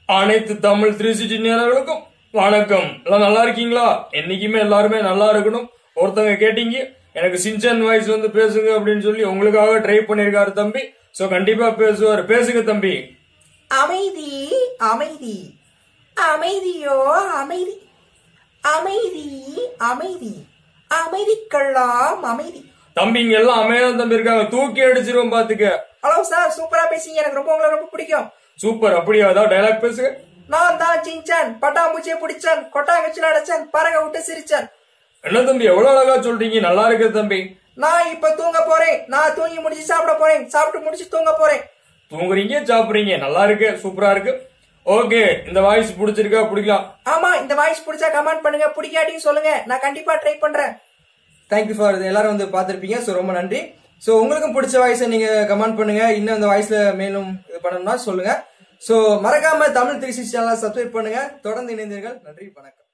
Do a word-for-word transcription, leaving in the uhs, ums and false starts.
அனைத்து Tamil three sixty நேயர்களுக்கும் வணக்கம். எல்லாம் நல்லா இருக்கீங்களா? என்னைக்குமே எல்லாருமே நல்லா இருக்கணும். ஒருத்தங்க கேட்டீங்க எனக்கு சின்சான் வாய்ஸ் வந்து பேசுங்க அப்படின்னு சொல்லி உங்களுக்காக ட்ரை பண்ணிருக்காரு தம்பி. சோ கண்டிப்பா பேசுவார். பேசுங்க தம்பி. அமைதி அமைதி அமைதியோ அமைதி அமைதி அமைதி அமைதிக்கெல்லாம் அமைதி. தம்பிங்க எல்லாம் அமைதியா தம்பி இருக்காங்க. தூக்கி அடிச்சிருவோம் பாத்துக்க. ஹலோ சார், சூப்பரா பேசுங்க. எனக்கு ரொம்ப உங்களை ரொம்ப பிடிக்கும். சூப்பர். அப்படியா? ஏதாவது டைலாக் பேசுங்க. நான் தான் சின்சான், பட்டாம்பூச்சியை பிடிச்சான், கொட்டாங்கச்சில அடைச்சான், பறக விட்டு சிரிச்சான். என்ன தம்பி எவ்வளவு அழகா சொல்றீங்க. நல்லா இருக்கு தம்பி. நான் இப்ப தூங்க போறேன். நான் தூங்கி முடிச்சு சாப்பிட போறேன். சாப்பிட்டு முடிச்சு தூங்க போறேன். தூங்குறீங்க சாப்பிடுறீங்க. நல்லா இருக்கு, சூப்பரா இருக்கு. ஓகே, இந்த வாய்ஸ் பிடிச்சிருக்கா? பிடிக்கலாம். ஆமா, இந்த வாய்ஸ் பிடிச்சா கமெண்ட் பண்ணுங்க, பிடிக்காட்டியும் சொல்லுங்க. நான் கண்டிப்பா ட்ரை பண்றேன். தேங்க்யூ ஃபார் இது. எல்லாரும் வந்து பார்த்துருப்பீங்க. ஸோ ரொம்ப நன்றி. ஸோ உங்களுக்கும் பிடிச்ச வாய்ஸை நீங்க கமெண்ட் பண்ணுங்க. இன்னும் அந்த வாய்ஸ்ல மேலும் இது பண்ணணும்னா சொல்லுங்க. ஸோ மறக்காம தமிழ் த்ரீ சிக்ஸ்டி சேனலை சப்ஸ்கிரைப் பண்ணுங்க. தொடர்ந்து இணைந்தீர்கள். நன்றி, வணக்கம்.